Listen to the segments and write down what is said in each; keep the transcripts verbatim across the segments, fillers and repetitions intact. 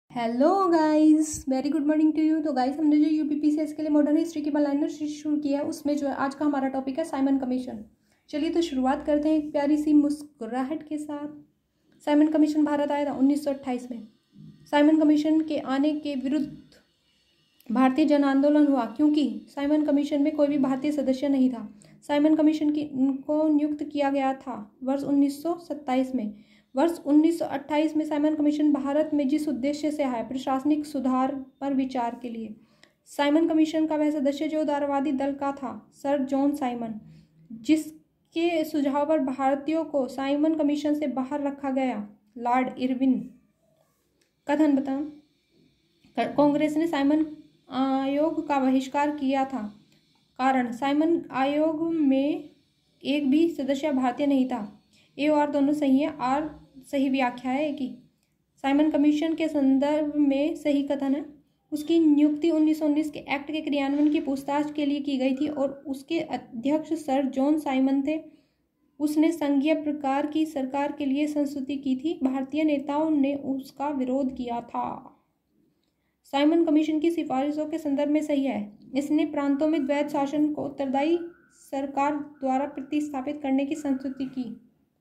Hello guys, very good morning to you. तो guys, हमने जो यूपीपीसीएस के लिए मॉडर्न हिस्ट्री की लाइनर शुरू किया है, उसमें जो है आज का हमारा टॉपिक है साइमन कमीशन। चलिए तो शुरुआत करते हैं एक प्यारी सी मुस्कुराहट के साथ। साइमन कमीशन भारत आया था उन्नीस सौ अट्ठाईस में। साइमन कमीशन के आने के विरुद्ध भारतीय जन आंदोलन हुआ, क्योंकि साइमन कमीशन में कोई भी भारतीय सदस्य नहीं था। साइमन कमीशन की को नियुक्त किया गया था वर्ष उन्नीस सौ सत्ताईस में। वर्ष उन्नीस सौ अट्ठाईस में साइमन कमीशन भारत में जिस उद्देश्य से आया, प्रशासनिक सुधार पर विचार के लिए। साइमन कमीशन का वह सदस्य जो उदारवादी दल का था, सर जॉन साइमन, जिसके सुझाव पर भारतीयों को साइमन कमीशन से बाहर रखा गया। लॉर्ड इरविन कथन बताऊं, कांग्रेस ने साइमन आयोग का बहिष्कार किया था। कारण, साइमन आयोग में एक भी सदस्य भारतीय नहीं था। ए और दोनों सही है, और सही व्याख्या है कि साइमन कमीशन के संदर्भ में सही कथन है। उसकी नियुक्ति उन्नीस सौ उन्नीस के एक्ट के क्रियान्वयन की पूछताछ के लिए की गई थी और उसके अध्यक्ष सर जॉन साइमन थे। उसने संघीय प्रकार की सरकार के लिए संस्तुति की थी। भारतीय नेताओं ने उसका विरोध किया था। साइमन कमीशन की सिफारिशों के संदर्भ में सही है। इसने प्रांतों में द्वैध शासन को उत्तरदायी सरकार द्वारा प्रतिस्थापित करने की संस्तुति की।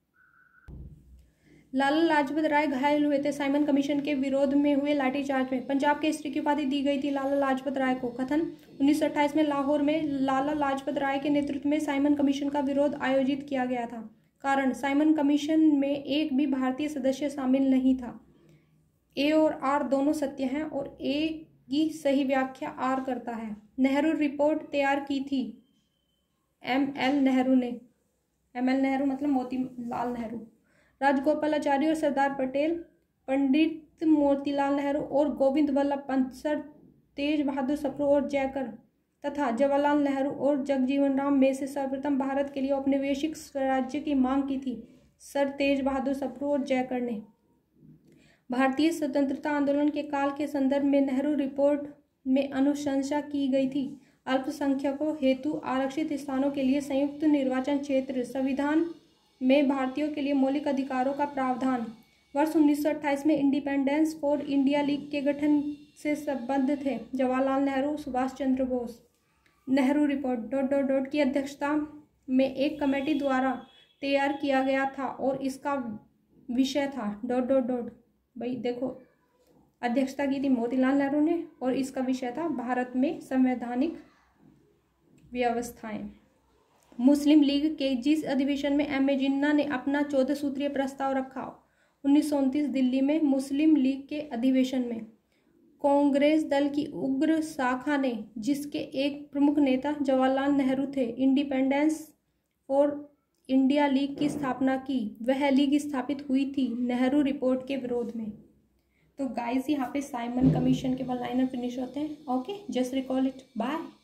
लाला लाजपत राय घायल हुए थे साइमन कमीशन के विरोध में हुए लाठीचार्ज में। पंजाब केसरी की उपाधि दी गई थी लाला लाजपत राय को। कथन, उन्नीस सौ अट्ठाईस में लाहौर में लाला लाजपत राय के नेतृत्व में साइमन कमीशन का विरोध आयोजित किया गया था। कारण, साइमन कमीशन में एक भी भारतीय सदस्य शामिल नहीं था। ए और आर दोनों सत्य हैं और ए की सही व्याख्या आर करता है। नेहरू रिपोर्ट तैयार की थी एम एल नेहरू ने। एम एल नेहरू मतलब मोतीलाल नेहरू। राजगोपालाचारी और सरदार पटेल, पंडित मोतीलाल नेहरू और गोविंद वल्लभ पंत, सर तेज बहादुर सप्रू और जयकर तथा जवाहरलाल नेहरू और जगजीवन राम में से सर्वप्रथम भारत के लिए औपनिवेशिक स्वराज्य की मांग की थी सर तेज बहादुर सप्रू और जयकर ने। भारतीय स्वतंत्रता आंदोलन के काल के संदर्भ में नेहरू रिपोर्ट में अनुशंसा की गई थी। अल्पसंख्यकों हेतु आरक्षित स्थानों के लिए संयुक्त निर्वाचन क्षेत्र, संविधान में भारतीयों के लिए मौलिक अधिकारों का प्रावधान। वर्ष उन्नीस सौ अट्ठाईस में इंडिपेंडेंस फॉर इंडिया लीग के गठन से संबद्ध थे Jawaharlal Nehru, Subhash Chandra Bose. Nehru report dot dot dot की अध्यक्षता में एक कमेटी द्वारा तैयार किया गया था और इसका विषय था डॉट डॉट डॉट भाई देखो, अध्यक्षता की थी मोतीलाल नेहरू ने और इसका विषय था भारत में संवैधानिक व्यवस्थाएं। मुस्लिम लीग के जिस अधिवेशन में एम ए जिन्ना ने अपना चौदह सूत्रीय प्रस्ताव रखा, उन्नीस सौ उनतीस दिल्ली में मुस्लिम लीग के अधिवेशन में कांग्रेस दल की उग्र शाखा ने, जिसके एक प्रमुख नेता जवाहरलाल नेहरू थे, इंडिपेंडेंस फॉर इंडिया लीग की स्थापना की। वह लीग स्थापित हुई थी नेहरू रिपोर्ट के विरोध में। तो गाइस, यहाँ पे साइमन कमीशन के वन लाइनर फिनिश होते हैं। Okay, just recall it. Bye.